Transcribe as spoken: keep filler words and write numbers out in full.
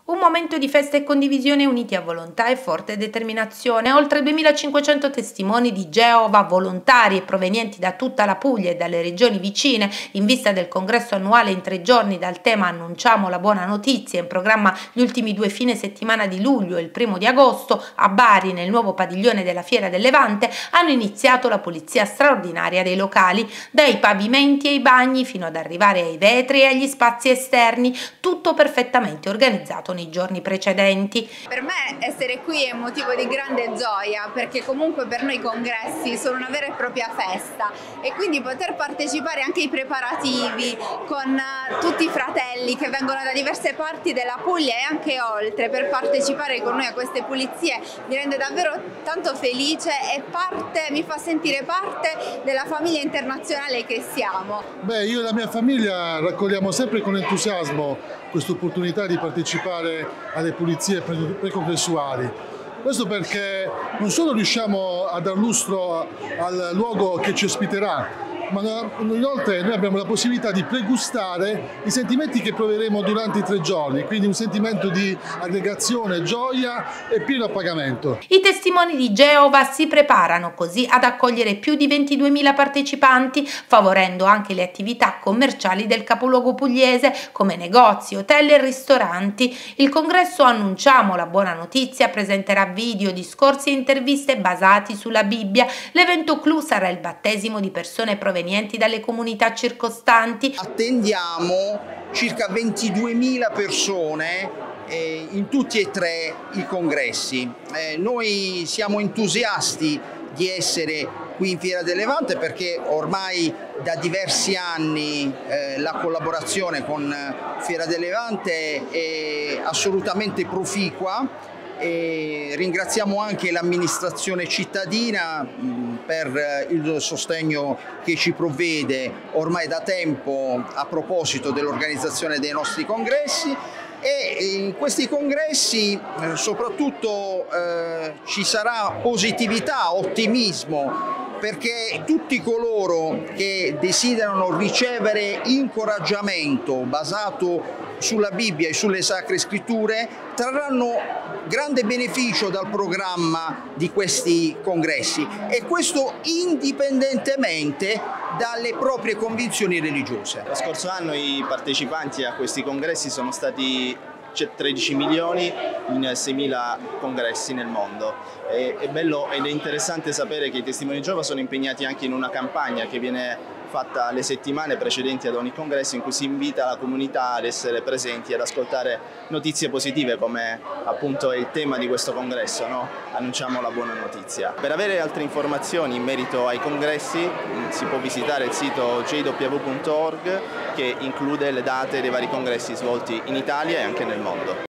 Un momento di festa e condivisione uniti a volontà e forte determinazione. Oltre duemilacinquecento testimoni di Geova, volontari e provenienti da tutta la Puglia e dalle regioni vicine, in vista del congresso annuale in tre giorni dal tema Annunciamo la buona notizia, in programma gli ultimi due fine settimana di luglio e il primo di agosto, a Bari, nel nuovo padiglione della Fiera del Levante, hanno iniziato la pulizia straordinaria dei locali, dai pavimenti ai bagni fino ad arrivare ai vetri e agli spazi esterni, tutto perfettamente organizzato nei giorni precedenti. Per me essere qui è un motivo di grande gioia, perché comunque per noi i congressi sono una vera e propria festa e quindi poter partecipare anche ai preparativi con tutti i fratelli che vengono da diverse parti della Puglia e anche oltre per partecipare con noi a queste pulizie mi rende davvero tanto felice e parte, mi fa sentire parte della famiglia internazionale che siamo. Beh, io e la mia famiglia raccogliamo sempre con entusiasmo questa opportunità di partecipare alle pulizie pre-congressuali. Questo perché non solo riusciamo a dar lustro al luogo che ci ospiterà, ma inoltre noi abbiamo la possibilità di pregustare i sentimenti che proveremo durante i tre giorni, quindi un sentimento di aggregazione, gioia e pieno appagamento. I testimoni di Geova si preparano così ad accogliere più di ventiduemila partecipanti, favorendo anche le attività commerciali del capoluogo pugliese, come negozi, hotel e ristoranti. Il congresso Annunciamo la buona notizia presenterà video, discorsi e interviste basati sulla Bibbia. L'evento clou sarà il battesimo di persone provenienti dalle comunità circostanti. Attendiamo circa ventiduemila persone eh, in tutti e tre i congressi. Eh, noi siamo entusiasti di essere qui in Fiera del Levante perché ormai da diversi anni eh, la collaborazione con Fiera del Levante è assolutamente proficua. E ringraziamo anche l'amministrazione cittadina per il sostegno che ci provvede ormai da tempo a proposito dell'organizzazione dei nostri congressi. E in questi congressi eh, soprattutto eh, ci sarà positività, ottimismo, perché tutti coloro che desiderano ricevere incoraggiamento basato sulla Bibbia e sulle Sacre Scritture trarranno grande beneficio dal programma di questi congressi, e questo indipendentemente dalle proprie convinzioni religiose. Lo scorso anno i partecipanti a questi congressi sono stati tredici milioni in seimila congressi nel mondo. È, è bello ed è interessante sapere che i testimoni di Geova sono impegnati anche in una campagna che viene fatta le settimane precedenti ad ogni congresso, in cui si invita la comunità ad essere presenti e ad ascoltare notizie positive, come appunto è il tema di questo congresso, no? Annunciamo la buona notizia. Per avere altre informazioni in merito ai congressi si può visitare il sito j w punto org, che include le date dei vari congressi svolti in Italia e anche nel mondo.